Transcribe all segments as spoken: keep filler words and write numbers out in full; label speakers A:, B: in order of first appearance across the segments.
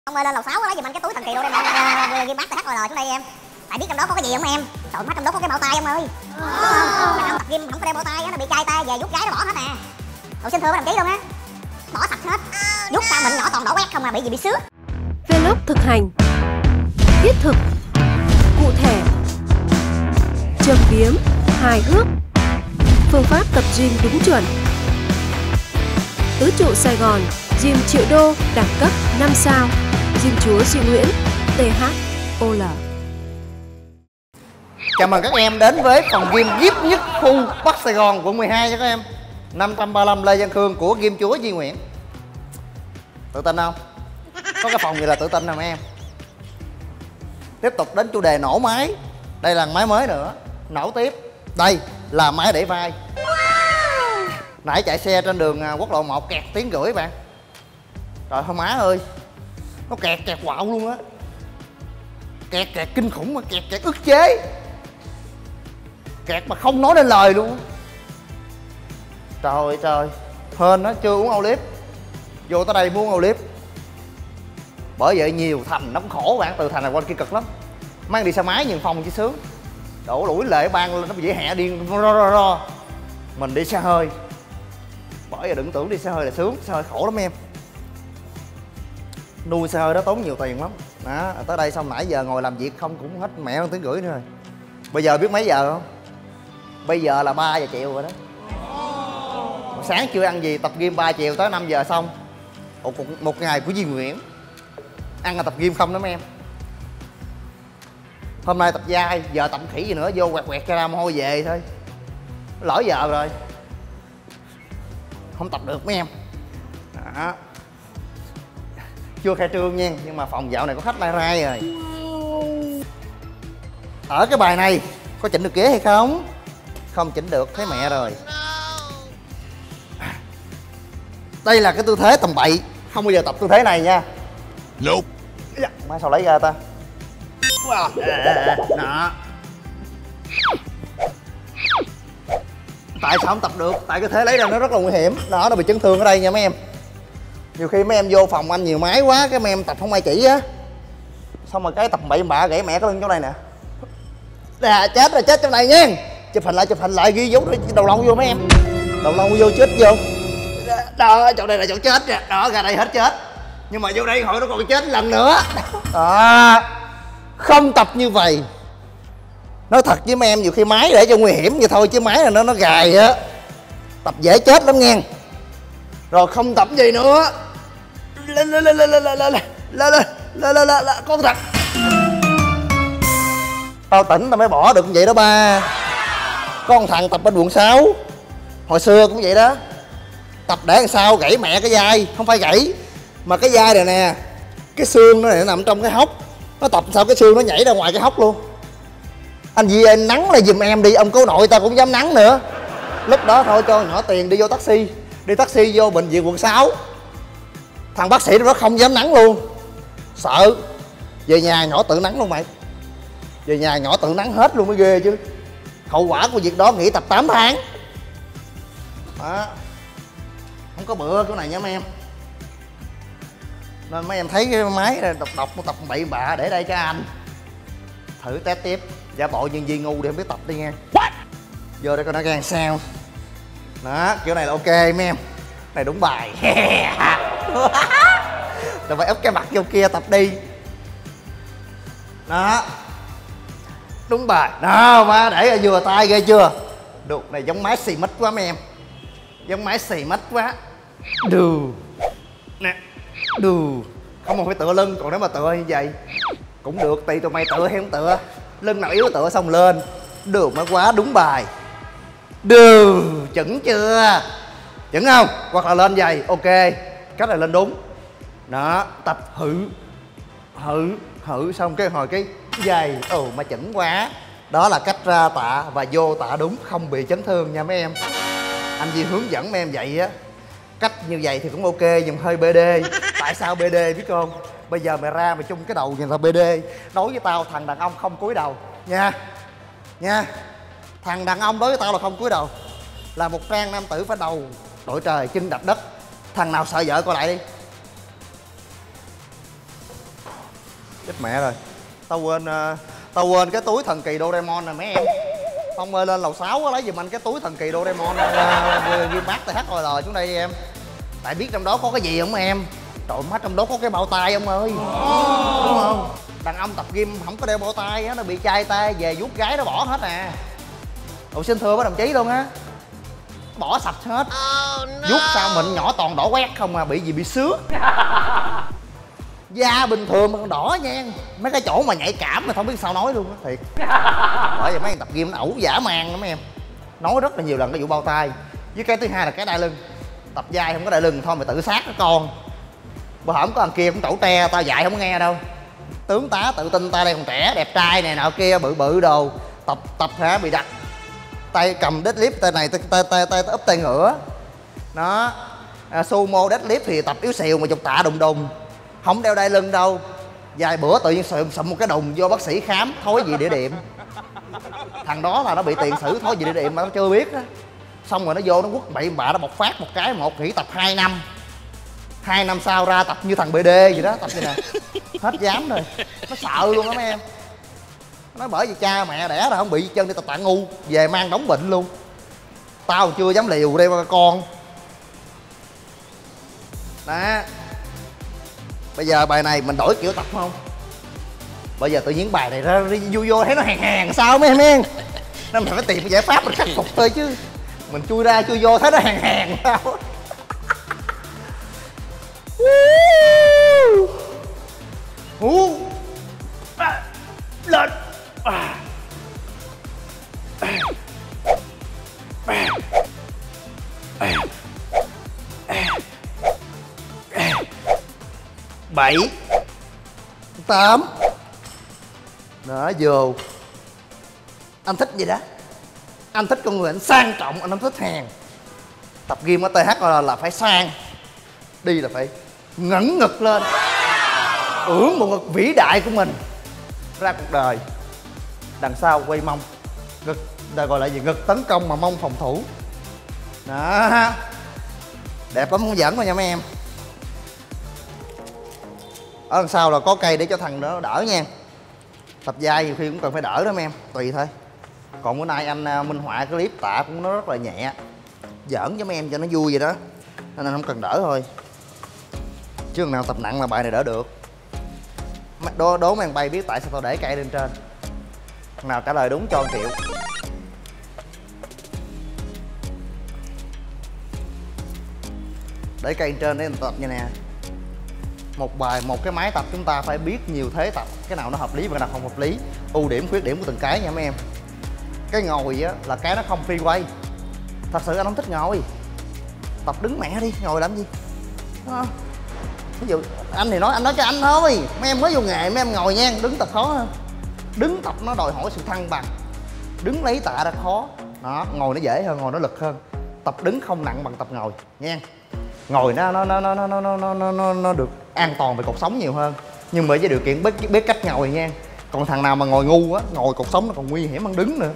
A: Ông ơi, lên lầu sáu lấy giùm anh cái túi thần kỳ đô đem đem ghi bát tê hát lờ xuống đây em. Tại biết trong đó có cái gì không em? Trời má, trong đó có cái bao tay em ơi. Đúng không? Đàn ông tập gym không có đeo bao tay á, nó bị chai tay về vuốt gái nó bỏ hết nè. Hồi xin thưa mấy đồng chí luôn á. Bỏ sạch hết. Vuốt sao mình nhỏ toàn đổ quét không à, bị gì bị xước.
B: Vlog thực hành, thiết thực, cụ thể, châm biếm, hài hước, phương pháp tập gym đúng chuẩn. Tứ trụ Sài Gòn, gym triệu đô, đẳng cấp năm sao, gym chúa Duy Nguyễn, tê hát o lờ.
C: Chào mừng các em đến với phòng gym vê i pê nhất khu Bắc Sài Gòn, quận mười hai cho các em. năm trăm ba mươi lăm Lê Văn Khương của gym chúa Duy Nguyễn. Tự tin không? Có cái phòng gì là tự tin không em? Tiếp tục đến chủ đề nổ máy. Đây là máy mới nữa, nổ tiếp. Đây là máy để vai. Nãy chạy xe trên đường quốc lộ một kẹt tiếng rưỡi bạn. Trời ơi má ơi, nó kẹt kẹt quạo luôn á. Kẹt kẹt kinh khủng mà, kẹt kẹt ức chế. Kẹt mà không nói nên lời luôn. Trời ơi trời, hên nó chưa uống Olip. Vô tới đây muốn Olip. Bởi vậy nhiều thành nó cũng khổ bạn, từ thành này qua kia cực lắm. Mang đi xe máy nhường phòng chứ sướng. Đổ lũi lệ ban lên nó bị dễ hẹ điên ro ro ro. Mình đi xe hơi. Bởi vậy đừng tưởng đi xe hơi là sướng, xe hơi khổ lắm em. Nuôi xe hơi đó tốn nhiều tiền lắm. Đó, tới đây xong nãy giờ ngồi làm việc không cũng hết mẹ hơn tiếng rưỡi nữa rồi. Bây giờ biết mấy giờ không? Bây giờ là ba giờ chiều rồi đó. Sáng chưa ăn gì, tập gym ba chiều tới năm giờ xong. Một, một ngày của Duy Nguyễn. Ăn là tập gym không đó mấy em. Hôm nay tập vai, giờ tập khỉ gì nữa, vô quẹt quẹt cho ra mồ hôi về thôi. Lỡ giờ rồi. Không tập được mấy em. Đó. Chưa khai trương nha, nhưng mà phòng dạo này có khách lai rai rồi. Ở cái bài này có chỉnh được ghế hay không? Không chỉnh được, thấy mẹ rồi. Đây là cái tư thế tầm bậy, không bao giờ tập tư thế này nha.
D: Nope.
C: Má sao lấy ra ta? Đó. Tại sao không tập được? Tại cái thế lấy ra nó rất là nguy hiểm. Đó, nó bị chấn thương ở đây nha mấy em. Nhiều khi mấy em vô phòng anh nhiều máy quá, cái mấy em tập không ai chỉ á. Xong rồi cái tập bậy bạ gãy mẹ cái lưng chỗ này nè. Nè, chết rồi, chết trong này nha. Chụp hình lại, chụp hình lại, ghi dấu đầu lâu vô mấy em. Đầu lâu vô chết vô. Đó, chỗ này là chỗ chết nè. Đó, ra đây hết chết. Nhưng mà vô đây hỏi nó còn chết lần nữa. Đó. Không tập như vậy. Nói thật với mấy em, nhiều khi máy để cho nguy hiểm vậy thôi, chứ máy là nó nó gài á. Tập dễ chết lắm nghe. Rồi không tập gì nữa. Lên lên lên lên lên lên lên lên lên lên lên con thật. Tao tỉnh tao mới bỏ được như vậy đó ba. Con thằng tập bên quận sáu. Hồi xưa cũng vậy đó. Tập để làm sao gãy mẹ cái vai. Không phải gãy, mà cái vai này nè, cái xương nó này, nó nằm trong cái hốc. Nó tập sao cái xương nó nhảy ra ngoài cái hốc luôn. Anh Duy ơi, nắng lại giùm em đi. Ông cố nội tao cũng dám nắng nữa. Lúc đó thôi cho nhỏ tiền đi vô taxi. Đi taxi vô bệnh viện quận sáu. Thằng bác sĩ nó không dám nắng luôn. Sợ. Về nhà nhỏ tự nắng luôn mày. Về nhà nhỏ tự nắng hết luôn mới ghê chứ. Hậu quả của việc đó nghỉ tập tám tháng. Đó. Không có bữa cái này nha mấy em. Nên mấy em thấy cái máy này độc độc một tập bậy bạ để đây cho anh. Thử test tiếp. Giả bộ nhân viên ngu để không biết tập đi nha. What? Vô đây coi nó gan sao. Đó, kiểu này là ok mấy em. Này đúng bài. Rồi phải úp cái mặt vô kia tập đi. Đó. Đúng bài. Đó, má để ở vừa tay ghê chưa. Được, này giống máy xì mít quá mấy em. Giống máy xì mít quá. Đù. Nè. Đù. Không phải tựa lưng, còn nếu mà tựa như vậy cũng được, tùy tụi mày tựa hay không tựa. Lưng nào yếu tựa xong lên. Được má quá, đúng bài. Đù. Chuẩn chưa? Chuẩn không? Hoặc là lên giày, ok. Cách này lên đúng. Đó, tập hự. Hự, hự xong cái hồi cái giày. Ồ mà chỉnh quá. Đó là cách ra tạ và vô tạ đúng, không bị chấn thương nha mấy em. Anh Duy hướng dẫn mấy em vậy á. Cách như vậy thì cũng ok, nhưng hơi bê đê. Tại sao bê đê biết không? Bây giờ mày ra mày chung cái đầu nhìn là bê đê. Đối với tao thằng đàn ông không cúi đầu nha. Nha. Thằng đàn ông đối với tao là không cúi đầu. Là một trang nam tử phải đầu đội trời chân đạp đất. Thằng nào sợ vợ coi lại đi. Chết mẹ rồi. Tao quên uh, tao quên cái túi thần kỳ Doraemon này mấy em. Phong ơi lên lầu sáu lấy giùm anh cái túi thần kỳ Doraemon uh, ghi mát tê hát o lờ xuống đây đi em. Tại biết trong đó có cái gì không em? Trời má, trong đó có cái bao tay ông ơi. Đúng không? Đàn ông tập gym không có đeo bao tay á, nó bị chai tay về vuốt gái nó bỏ hết à. Ủa xin thưa với đồng chí luôn á, bỏ sạch hết. Oh, no. Vuốt sao mịn nhỏ toàn đỏ quét không à, bị gì bị xước. Da bình thường mà còn đỏ nha. Mấy cái chỗ mà nhạy cảm mà không biết sao nói luôn á, thiệt. Bởi vì mấy thằng tập gym nó ẩu dã man lắm em. Nói rất là nhiều lần cái vụ bao tay. Với cái thứ hai là cái đai lưng. Tập dai không có đai lưng thôi mày tự sát cái con. Bữa hổm có thằng kia cũng tẩu tre, tao dạy không có nghe đâu. Tướng tá tự tin tay đây còn trẻ, đẹp trai này nọ kia, bự bự đồ. Tập tập hả bị đặt tay cầm deadlift, tay này tay tay tay, tay úp tay ngửa. Đó. À, sumo deadlift thì tập yếu xìu mà chục tạ đùng đùng. Không đeo đai lưng đâu. Vài bữa tự nhiên sụm sụm một cái đùng vô bác sĩ khám thối vị địa điểm. Thằng đó là nó bị tiền sử thối vị địa điểm mà nó chưa biết á. Xong rồi nó vô nó quất bậy bạ, nó bộc phát một cái, một nghỉ tập hai năm. Hai năm sau ra tập như thằng bê đê gì đó, tập như nè. Hết dám rồi. Nó sợ luôn đó mấy em. Nó bởi vì cha mẹ đẻ là không bị chân đi tập tạ ngu, về mang đóng bệnh luôn. Tao chưa dám liều đây mà con. Đó. Bây giờ bài này mình đổi kiểu tập không? Bây giờ tự nhiên bài này ra vô vô thấy nó hàng hàng sao mấy em em. Nên mình phải tìm cái giải pháp mình khắc phục thôi chứ. Mình chui ra chui vô thấy nó hàng hàng sao. uh. à. Lên à. À. À. À. À. Bảy tám đó vô. Anh thích gì đó, anh thích con người anh sang trọng, anh không thích hàng. Tập gym ở tê hát là, là phải sang, đi là phải ngẩng ngực lên, ưỡn bộ ngực vĩ đại của mình ra cuộc đời. Đằng sau quay mông, ngực đây gọi là gì, ngực tấn công mà mông phòng thủ. Đó, đẹp lắm, không giỡn đâu nha mấy em. Ở đằng sau là có cây để cho thằng đó đỡ nha. Tập dai nhiều khi cũng cần phải đỡ đó mấy em, tùy thôi. Còn bữa nay anh minh họa cái clip tạ cũng nó rất là nhẹ, giỡn cho mấy em cho nó vui vậy đó, nên anh không cần đỡ thôi. Chứ nào tập nặng là bài này đỡ được. Đố, đố mấy thằng bay biết tại sao tao để cây lên trên. Thằng nào trả lời đúng cho một triệu. Để cây lên trên để mình tập như nè. Một bài, một cái máy tập chúng ta phải biết nhiều thế tập. Cái nào nó hợp lý và cái nào không hợp lý, ưu điểm khuyết điểm của từng cái nha mấy em. Cái ngồi á là cái nó không free quay. Thật sự anh không thích ngồi. Tập đứng mẹ đi, ngồi làm gì đó. Ví dụ anh thì nói, anh nói cho anh thôi. Mấy em mới vô nghề mấy em ngồi nha. Đứng tập khó hơn. Đứng tập nó đòi hỏi sự thăng bằng. Đứng lấy tạ ra khó. Đó, ngồi nó dễ hơn, ngồi nó lực hơn. Tập đứng không nặng bằng tập ngồi nha. Ngồi nó nó nó nó nó nó nó nó nó được an toàn về cuộc sống nhiều hơn. Nhưng mà với điều kiện biết biết cách ngồi nha. Còn thằng nào mà ngồi ngu á, ngồi cuộc sống nó còn nguy hiểm hơn đứng nữa.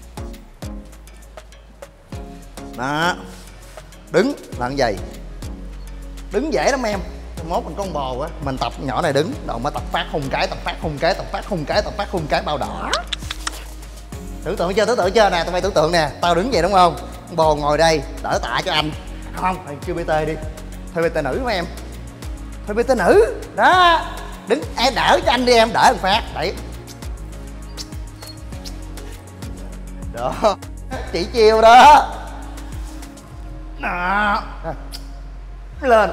C: Đó. Đứng là như vậy. Đứng dễ lắm em. Mốt mình con bò á, mình tập nhỏ này đứng, rồi mới tập phát hung cái, tập phát hung cái, tập phát hung cái, tập phát hung cái bao đỏ. Tưởng tượng chưa, tưởng tượng chưa nè, tao phải tưởng tượng nè, tao đứng vậy đúng không? Con bò ngồi đây, đỡ tạ cho anh. Không, mày kêu pê tê đi. Thuê pê tê nữ của em. Thuê pê tê nữ. Đó. Đứng, em đỡ cho anh đi em, đỡ một phát. Đấy. Đó. Chỉ chiêu đó. Đó. Lên.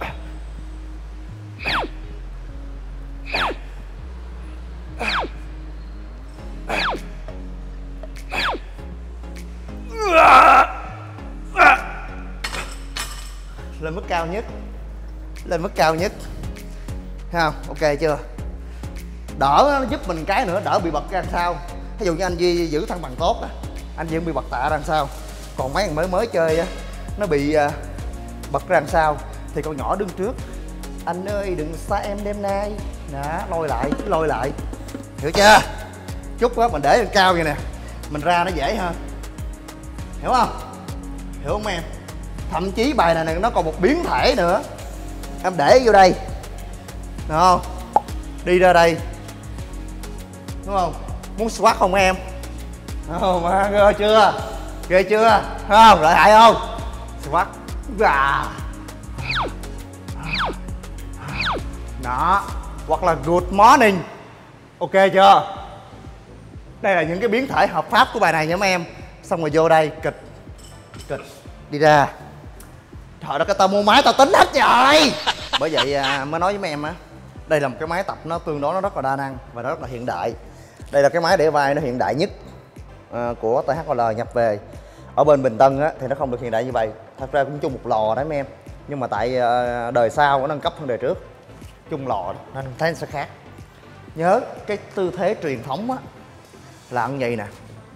C: Lên mức cao nhất. Lên mức cao nhất. Thấy không? Ok chưa? Đỡ nó giúp mình cái nữa, đỡ bị bật ra sao. Ví dụ như anh Duy giữ thăng bằng tốt á, anh Duy bị bật tạ ra sao. Còn mấy thằng mới mới chơi á, nó bị uh, bật ra sao thì con nhỏ đứng trước. Anh ơi đừng xa em đêm nay. Đó, lôi lại, lôi lại. Hiểu chưa? Chút á mình để lên cao vậy nè, mình ra nó dễ hơn. Hiểu không? Hiểu không em? Thậm chí bài này, này nó còn một biến thể nữa. Em để vô đây. Được không? đi ra đây, đúng không? Muốn squat không em? Không, mà ghê chưa? Ghê chưa? Không, lợi hại không? Squat. Đó, hoặc là good morning. Ok chưa? Đây là những cái biến thể hợp pháp của bài này nha mấy em. Xong rồi vô đây, kịch kịch đi ra. Trời đất ơi, tao mua máy tao tính hết rồi. Bởi vậy à, mới nói với mấy em á, đây là một cái máy tập nó tương đối nó rất là đa năng và nó rất là hiện đại. Đây là cái máy để vai nó hiện đại nhất à, của tê hát o lờ nhập về. Ở bên Bình Tân á, thì nó không được hiện đại như vậy. Thật ra cũng chung một lò đấy mấy em. Nhưng mà tại à, đời sau nó nâng cấp hơn đời trước, chung lò nên thấy nó sẽ khác. Nhớ cái tư thế truyền thống á là như vậy nè.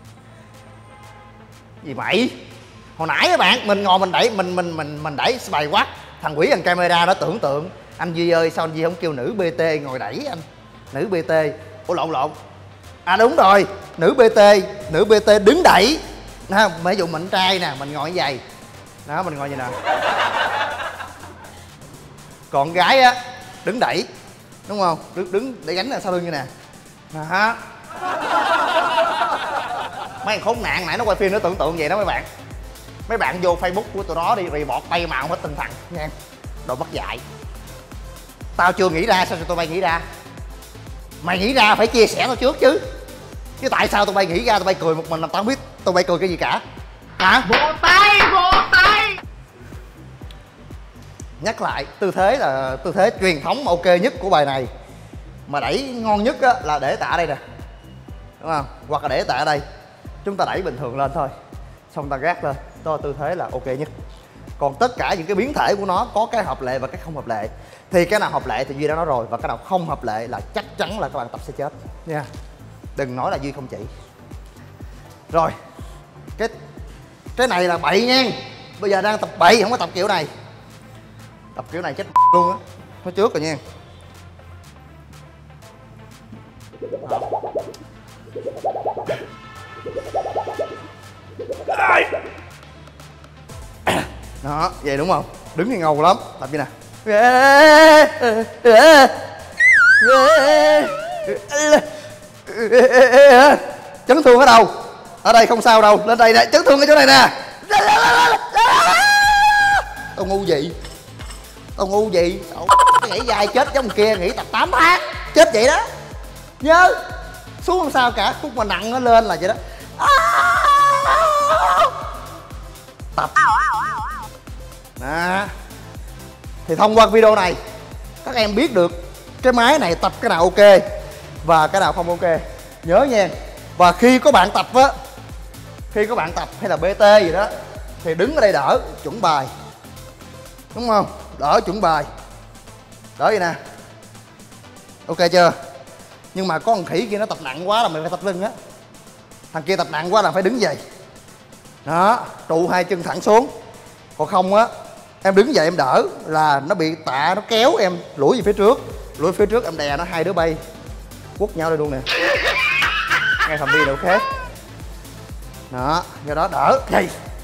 C: Gì mày? Hồi nãy các bạn mình ngồi mình đẩy mình mình mình mình đẩy bài quát, thằng quỷ anh camera nó tưởng tượng anh Duy ơi sao anh Duy không kêu nữ bê tê ngồi đẩy anh? Nữ bê tê, ủa lộn lộn. À đúng rồi, nữ bê tê, nữ bê tê đứng đẩy. Nè, ví dụ mình trai nè, mình ngồi như vậy. Đó, mình ngồi như nè. Còn gái á đứng đẩy, đúng không? Đứng đứng để gánh là sau lưng như nè. Đó. Mấy thằng khốn nạn nãy nó quay phim nó tưởng tượng vậy đó mấy bạn. Mấy bạn vô Facebook của tụi nó đi, report bay màu hết tinh thần nha. Đồ mất dạy. Tao chưa nghĩ ra sao cho tụi bay nghĩ ra? Mày nghĩ ra phải chia sẻ tao trước chứ. Chứ tại sao tụi bay nghĩ ra tụi bay cười một mình làm tao không biết tụi bay cười cái gì cả. Hả? Vỗ tay, vỗ tay. Nhắc lại, tư thế là tư thế truyền thống ok nhất của bài này. Mà đẩy ngon nhất á, là để tạ đây nè. Đúng không? Hoặc là để tạ ở đây. Chúng ta đẩy bình thường lên thôi. Xong ta gác lên. Đó là tư thế là ok nhất. Còn tất cả những cái biến thể của nó có cái hợp lệ và cái không hợp lệ. Thì cái nào hợp lệ thì Duy đã nói rồi. Và cái nào không hợp lệ là chắc chắn là các bạn tập sẽ chết nha. Đừng nói là Duy không chỉ. Rồi. Cái cái này là bậy nha. Bây giờ đang tập bậy, không có tập kiểu này. Tập kiểu này chết luôn á. Nói trước rồi nha. Đó, vậy đúng không? Đứng thì ngầu lắm. Tập như nè. Chấn thương ở đâu? Ở đây không sao đâu. Lên đây nè, chấn thương ở chỗ này nè. Tao ngu gì? Tao ngu gì? Tao nghĩ dài chết giống kia, nghĩ tập tám tháng. Chết vậy đó. Nhớ xuống không sao cả, khúc mà nặng nó lên là vậy đó. Tập đó. Thì thông qua video này các em biết được cái máy này tập cái nào ok và cái nào không ok. Nhớ nha. Và khi có bạn tập á, khi có bạn tập hay là bê tê gì đó thì đứng ở đây đỡ chuẩn bài, đúng không? Đỡ chuẩn bài, đỡ vậy nè. Ok chưa? Nhưng mà có con khỉ kia nó tập nặng quá là mình phải tập lưng á. Thằng kia tập nặng quá là phải đứng dậy. Đó, trụ hai chân thẳng xuống. Còn không á, em đứng dậy em đỡ là nó bị tạ nó kéo em lủi về phía trước. Lủi phía trước em đè nó hai đứa bay quất nhau đây luôn nè. Ngay phòng đi đâu khác. Đó, do đó đỡ. Đây.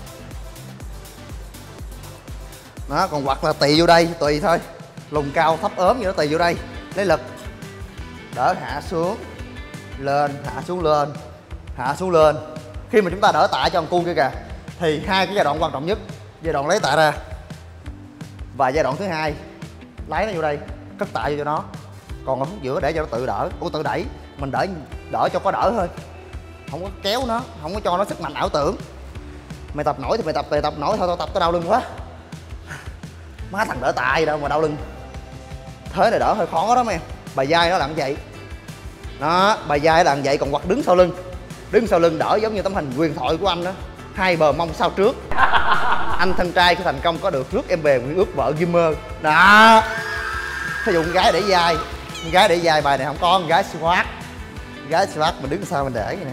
C: Đó, còn hoặc là tì vô đây, tùy thôi. Lùng cao thấp ốm gì đó tì vô đây. Lấy lực. Đỡ hạ xuống. Lên, hạ xuống lên. Hạ xuống lên. Khi mà chúng ta đỡ tạ cho con cu kia kìa thì hai cái giai đoạn quan trọng nhất. Giai đoạn lấy tạ ra. Và giai đoạn thứ hai lấy nó vô đây, cất tạ vô cho nó. Còn ở phút giữa để cho nó tự đỡ. Ủa tự đẩy. Mình đỡ đỡ cho có đỡ thôi. Không có kéo nó, không có cho nó sức mạnh ảo tưởng. Mày tập nổi thì mày tập, mày tập nổi thôi, tao tập tới đau lưng quá. Má thằng đỡ tạ gì đâu mà đau lưng. Thế này đỡ hơi khó đó em. Bài vai nó làm vậy. Đó, bài vai nó làm vậy, còn hoặc đứng sau lưng. Đứng sau lưng đỡ giống như tấm hình huyền thoại của anh đó. Hai bờ mông sau trước. Anh thân trai khi thành công có được rước em về nguyện ước vợ Gamer. Đó. Ví dụ con gái để vai, con gái để vai bài này không có, con gái squat. Con gái squat mình đứng sau mình để vậy nè.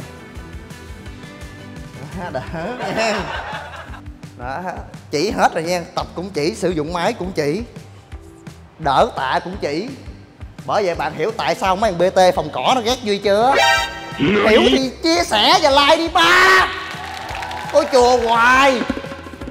C: Đó, đỡ nha. Đó, chỉ hết rồi nha, tập cũng chỉ, sử dụng máy cũng chỉ, đỡ tạ cũng chỉ. Bởi vậy bạn hiểu tại sao mấy thằng bê tê phòng cỏ nó ghét Duy chưa? Hiểu thì chia sẻ và like đi ba. Ôi chùa hoài.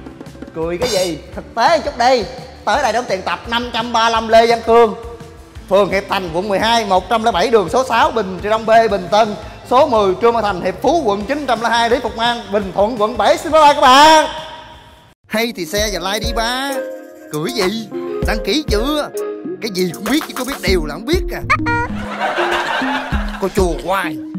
C: Cười cái gì? Thực tế chút đi. Tới đây đóng tiền tập năm trăm ba mươi lăm Lê Văn Khương, phường Hiệp Thành, quận mười hai, một trăm lẻ bảy đường số sáu, Bình Trị Đông B, Bình Tân, số mười Trương Văn Thành, Hiệp Phú, quận chín trăm lẻ hai, Lý Phục An, Bình Thuận, quận bảy. Xin bye bye các bạn. Hay thì share và like đi ba. Cười gì? Đăng ký chưa? Cái gì cũng biết chứ có biết điều là không biết à. Cô chùa hoài.